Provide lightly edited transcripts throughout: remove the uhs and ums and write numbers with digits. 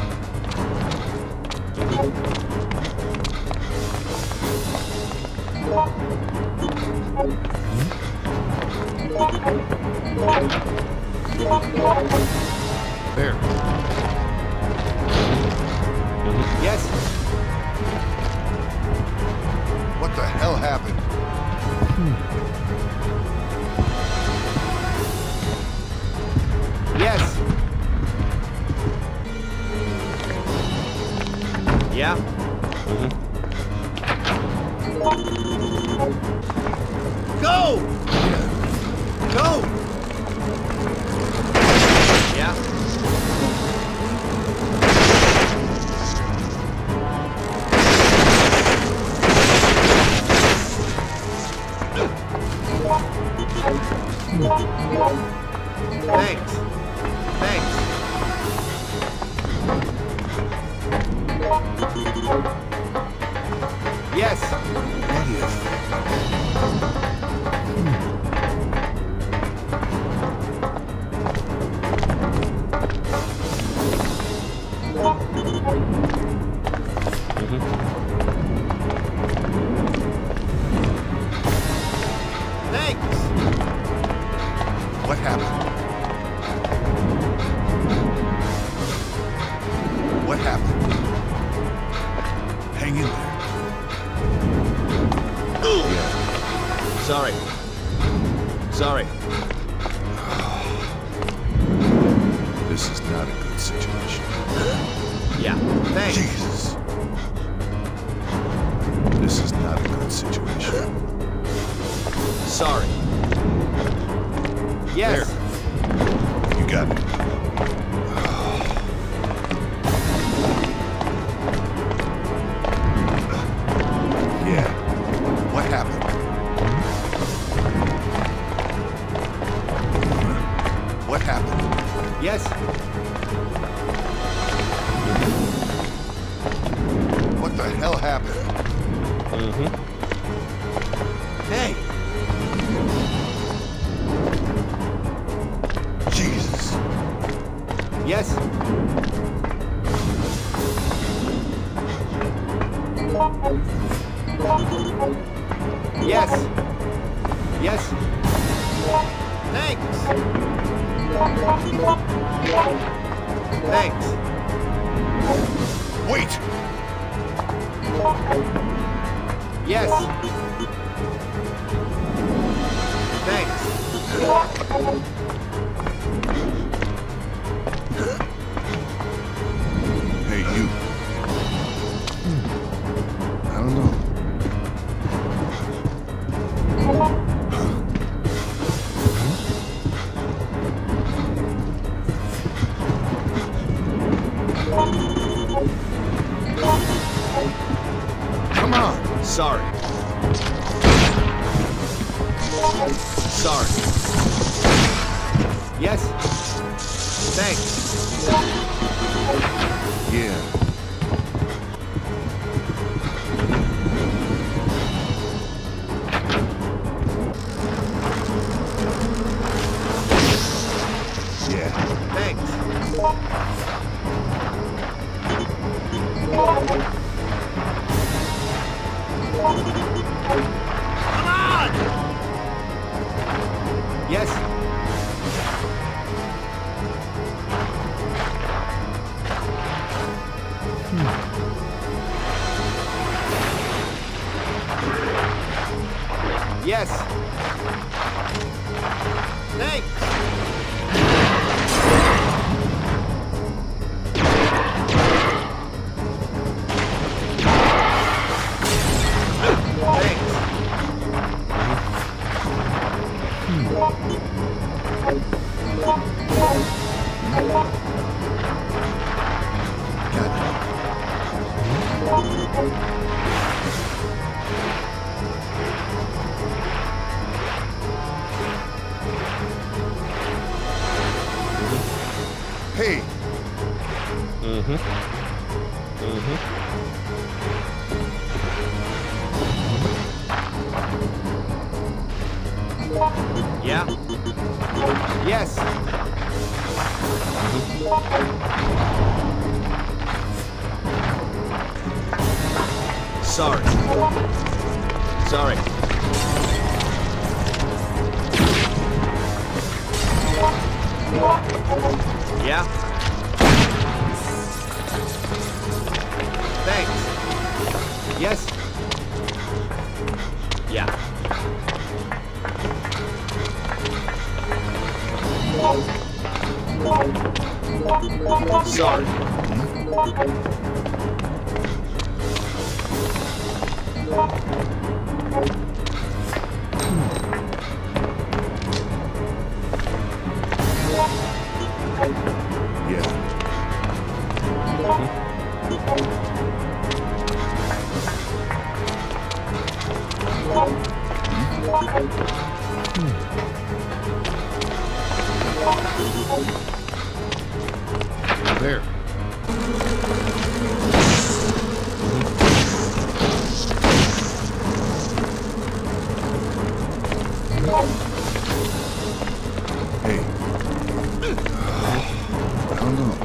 There. Yes. What the hell happened? Yes. Yeah. Go! Go! Yeah. Thanks. Thanks. Yes. Thanks. What happened? What happened? Hang in there. Yeah. Sorry. Sorry. This is not a good situation. Yeah. Thanks. Jesus. This is not a good situation. Sorry. Yes. There. You got it. Yeah. What happened? What happened? Yes. What the hell happened? Hey. Jesus. Yes. Yes. Yes. Thanks. Thanks. Wait! Yes. Thanks. Hey, you. I don't know. Come on. Sorry. Sorry. Yes. Thanks. Yeah. Yeah. Thanks. Come on! Yes. Yes. Thanks. Hey. Yeah. Yes. Sorry. Sorry. Yeah? Thanks. Yes? Yeah. Sorry. Yeah. There. Hey. I don't know.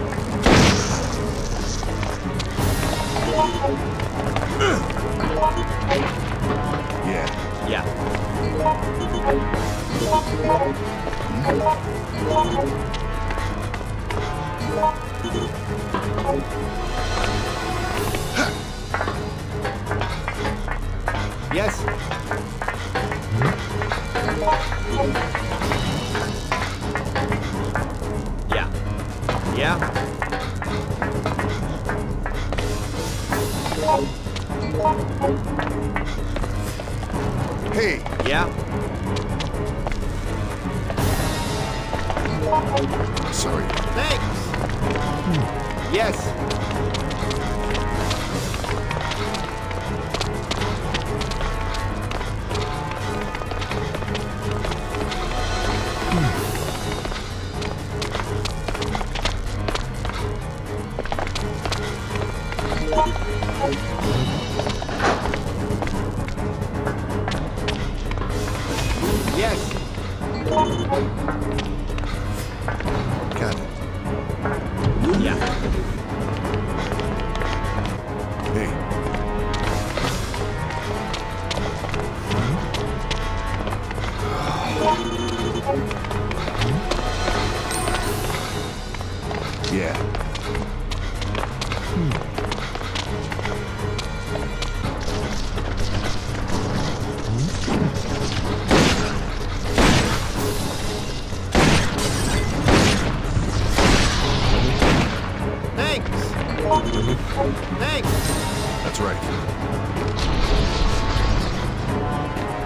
Yeah. Yeah. Yes? Yeah. Yeah? Hey. Yeah? Sorry. Thanks! Yes? Yes? Got it. Yeah. Hey. Yeah. Thanks! Thanks! That's right.